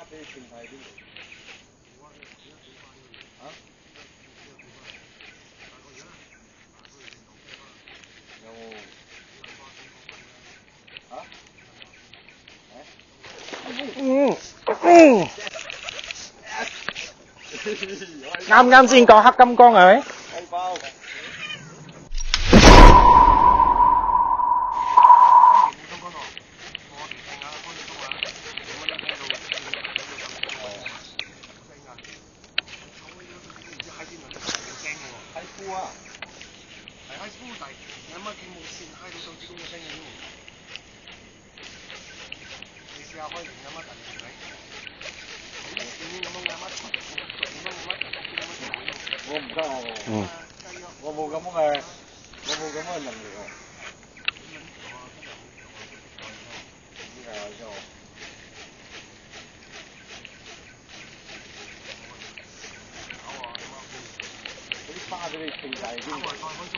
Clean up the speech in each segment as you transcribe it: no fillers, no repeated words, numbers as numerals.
飛轉喺邊度？啊？有冇？啊？ 啱啱先講黑金剛係咪？ 雞包。閪夫啊！係閪夫，但係你阿媽見無線閪到手指公嘅聲嘅喎。你試下開你阿媽突然睇。我唔得啊！我冇咁嘅，我冇咁嘅能力啊！呢個就嗰啲花俾你剩晒邊度？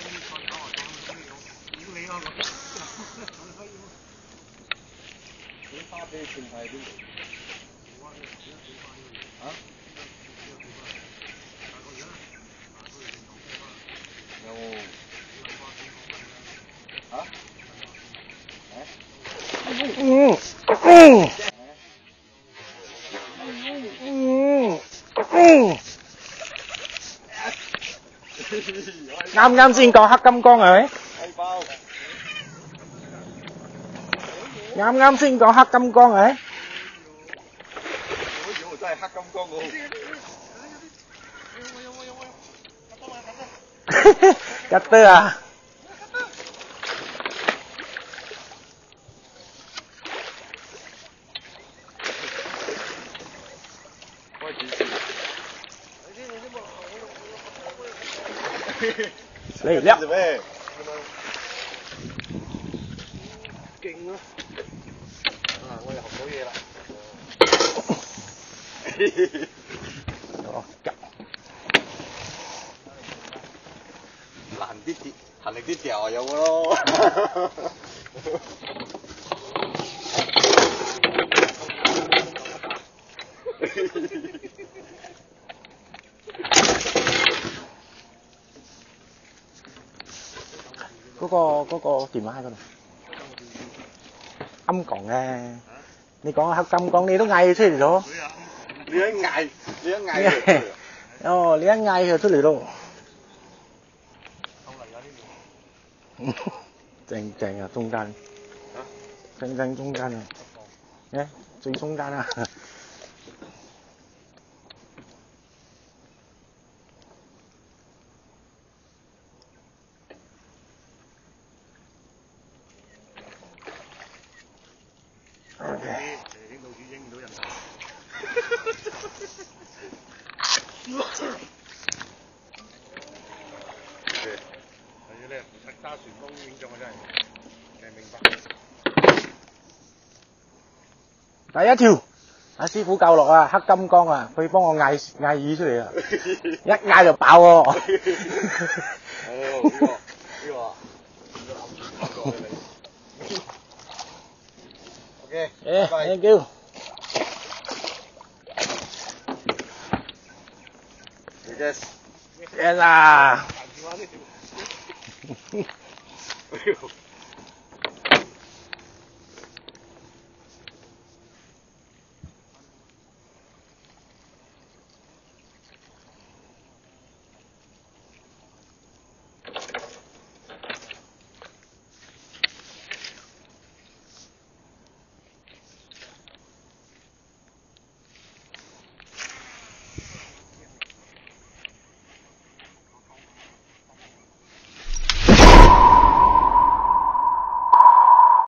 嗰啲花俾你剩晒邊度？啊？有冇？啊？ 啱啱先講黑金剛係咪？ 雞包。 啱啱先講黑金剛係咪？ 我真係黑金剛喎。 吉得啊！ 開始先。 嚟叻。 咩？勁啊！啊，我又學到嘢啦。難啲跌，行力啲掉啊有嘅咯。 嗰個電話喺嗰度。啱講嘅，你講黑金剛，你都嗌出嚟咗。 你一嗌佢。 哦，你一嗌佢出嚟咯。正正啊，中間。正中間啊。最中間啊。 影到主影唔到人。係咧，揸船幫影相我真係明白。 第一條，阿師傅教落啊，黑金剛啊，佢幫我嗌魚出嚟啊，一嗌就爆喎。 呢個。OK， thank you。Yes 啊。